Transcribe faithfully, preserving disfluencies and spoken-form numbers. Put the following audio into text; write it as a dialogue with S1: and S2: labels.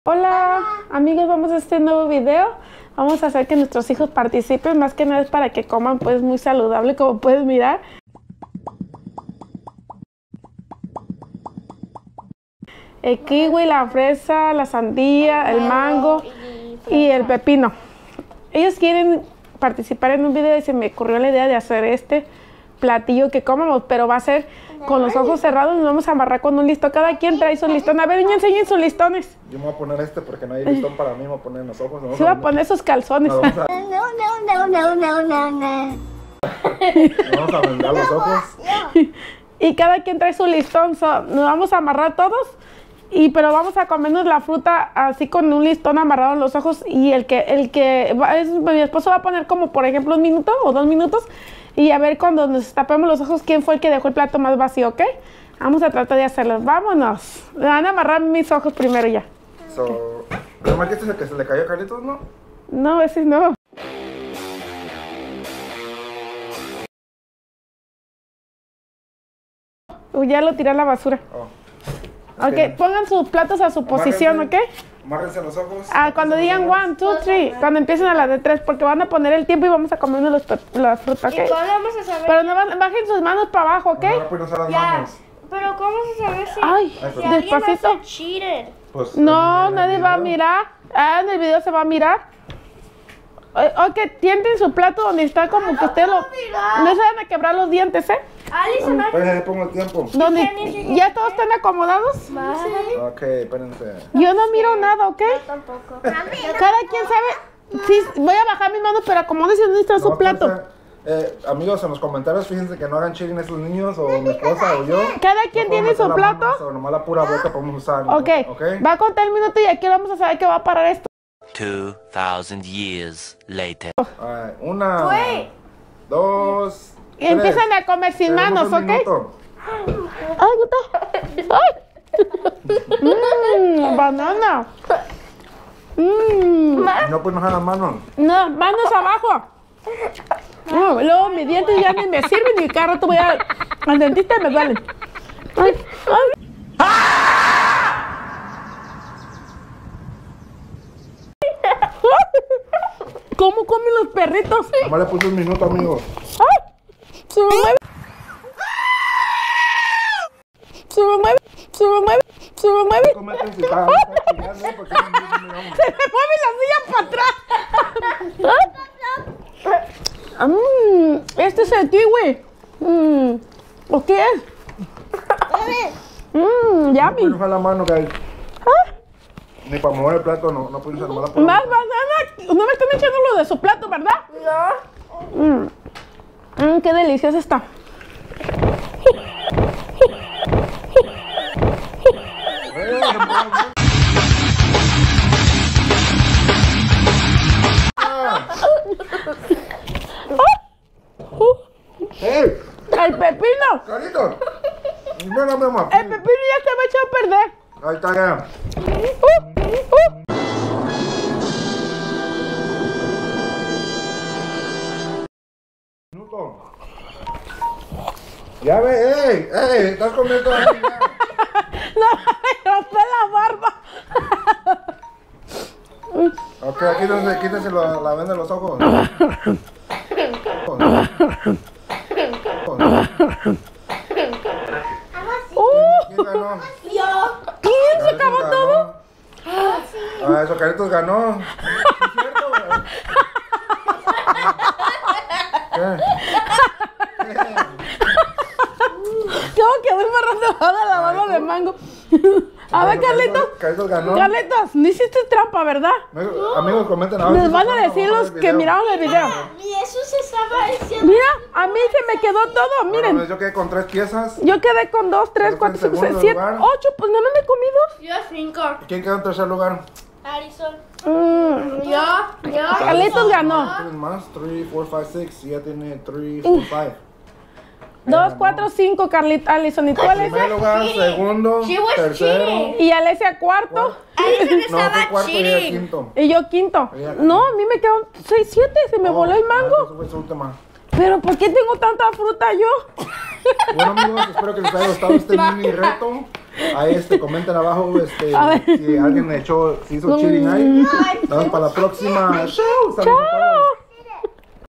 S1: Hola amigos, vamos a este nuevo video. Vamos a hacer que nuestros hijos participen, más que nada es para que coman pues muy saludable, como puedes mirar. El kiwi, la fresa, la sandía, el mango y el pepino. Ellos quieren participar en un video y se me ocurrió la idea de hacer este platillo que comamos, pero va a ser con los ojos cerrados. Nos vamos a amarrar con un listón. Cada quien trae su listón. A ver, niña, enseñen sus listones.
S2: Yo me voy a poner este porque no hay listón para mí. Me voy a poner en los ojos.
S1: Se va a poner sus calzones.
S2: Nos vamos a,
S3: No, no, no, no, no, no.
S2: nos vamos a vendar los ojos.
S1: Y cada quien trae su listón. So, nos vamos a amarrar todos. Y pero vamos a comernos la fruta así con un listón amarrado en los ojos. Y el que, el que va, es, mi esposo va a poner como por ejemplo un minuto o dos minutos. Y a ver cuando nos tapemos los ojos quién fue el que dejó el plato más vacío, ¿ok? Vamos a tratar de hacerlo. Vámonos. Me van a amarrar mis ojos primero ya.
S2: So, ¿no este es el que se le cayó a Carlitos, no?
S1: No, ese no. Uy, ya lo tiré a la basura.
S2: Oh.
S1: Ok,
S2: Okay.
S1: pongan sus platos a su posición, ¿ok?
S2: Amárrense los ojos.
S1: Ah, cuando digan one, two, three, cuando empiecen a las de tres, porque van a poner el tiempo y vamos a comernos los, la fruta, ¿ok?
S3: ¿Y cómo vamos a saber?
S1: Pero no van- bajen sus manos para abajo, ¿ok?
S2: Ahora pues usar las
S3: Ya.
S2: manos.
S3: Pero ¿cómo se sabe si,
S1: Ay,
S3: si alguien
S1: despacito.
S3: hace cheated?
S2: Pues,
S1: No,
S2: en el
S1: nadie va a
S2: video.
S1: mirar. Ah, en el video se va a mirar. Eh, Ok, tienten su plato donde está como que ustedes lo...
S3: mirar.
S1: No se van a quebrar los dientes, ¿eh?
S3: Alison, no.
S2: Pues ahí pongo el tiempo.
S1: Donde
S3: ni
S1: ya todos están acomodados.
S2: Ok, espérense.
S1: Yo no miro nada, ¿ok?
S3: Tampoco.
S1: Cada quien sabe. Sí, voy a bajar mis manos, pero acomódense donde está su
S2: No,
S1: plato.
S2: espérense. Eh, amigos, en los comentarios fíjense que no hagan cheating esos niños o mi esposa o yo.
S1: Cada quien
S2: No
S1: tiene
S2: podemos
S1: su
S2: meter la
S1: plato.
S2: mano, o nomás la pura boca podemos usar.
S1: Ok,
S2: Ok.
S1: va a contar el minuto y aquí vamos a saber que va a parar esto.
S4: Two thousand years later.
S2: Alright, una,
S3: Wait.
S2: dos,
S1: Y empiezan a comer sin
S2: Tenemos
S1: manos,
S2: un
S1: ¿ok?
S2: minuto.
S1: Ay, gusta. Ay. Mmm, banana. Mmm.
S2: No pues no las manos.
S1: No, manos abajo. No, luego mis dientes ya ni me sirven y cada rato voy a, al dentista y me duelen. Ay, ay. ¿Cómo comen los perritos?
S2: Nomás le puse un minuto, amigos.
S1: ¡Ay! Se me mueve. Se me mueve. Se me mueve. Se me mueve.
S2: Cometen si está- está chingando, porque no- no- no- no-
S1: Se me mueve la silla para atrás. Mm, este es el kiwi. Mm, ¿o qué es? Mmm,
S2: No
S1: yummy.
S2: puedes usar la mano, que hay-
S1: Ah,
S2: ni para mover el plato, no, no puedes usar nomás la pura
S1: más
S2: boca.
S1: banana. No me están echando lo de su plato, ¿verdad?
S3: No.
S1: Mmm, mm, qué deliciosa está.
S2: Eh, se mueve. ¡Ey!
S1: El pepino.
S2: ¡Carlitos! Mira, mi amor.
S1: El pepino ya se me echó a perder.
S2: Ahí está ya.
S1: Uh, uh.
S2: Minuto. Ya ve, ey, ey, estás comiendo ahí ya.
S1: No, me rompe la barba.
S2: Ok, aquí donde quítese la, la venda de los ojos.
S1: Uh,
S2: ¿Quién ganó?
S3: Yo.
S1: ¿quién se acabó
S2: Carlitos
S1: todo?
S2: ganó. Ah, eso, Carlitos ganó. ¿Sí es cierto, güey? ¿Qué?
S1: Tengo que voy barrando toda la barba de mango. A ver, Carlitos.
S2: Carlitos ganó.
S1: Carlitos, no hiciste trampa, ¿verdad?
S2: Amigos, amigos, comenten. ver
S1: Les
S2: si
S1: van
S2: se
S1: a
S2: acuerdan,
S1: decir
S2: vamos a ver
S1: los
S2: el
S1: que
S2: video.
S1: miraron el video.
S3: Y eso se estaba diciendo.
S1: Mira, a mí se me quedó todo,
S2: Bueno,
S1: miren.
S2: pues yo quedé con tres piezas.
S1: Yo quedé con dos, tres,
S2: Yo
S1: cuatro,
S2: fui en
S1: cinco, seis,
S2: segundo
S1: siete,
S2: lugar.
S1: ocho, pues no me comí dos.
S3: Yo cinco.
S2: ¿Quién quedó en tercer lugar?
S3: Alison.
S1: Mm,
S3: Yo. Yo.
S1: Carlitos ganó.
S2: ¿Tienes más? tres, cuatro, cinco, seis. Ya tiene tres, cuatro, cinco.
S1: Dos, cuatro, cinco, Carlita, Alison. ¿Y tú,
S2: Primer
S1: Alesia?
S2: lugar, segundo,
S3: She was
S2: tercero.
S3: cheating.
S1: Y Alesia cuarto.
S3: Alison
S2: No, fue
S3: estaba
S2: cuarto y ella
S3: cheating.
S2: quinto.
S1: Y yo quinto.
S2: Ella-
S1: No, a mí me quedaron seis, siete. Se me
S2: Oh,
S1: voló el
S2: ah,
S1: mango.
S2: entonces fue su última.
S1: Pero ¿por qué tengo tanta fruta yo?
S2: Bueno amigos, espero que les haya gustado este mini reto. Ahí este, comenten abajo este,
S1: A ver.
S2: si alguien me echó, si hizo cheating ahí. Nos vemos para la próxima. Chao. Saludos a todos.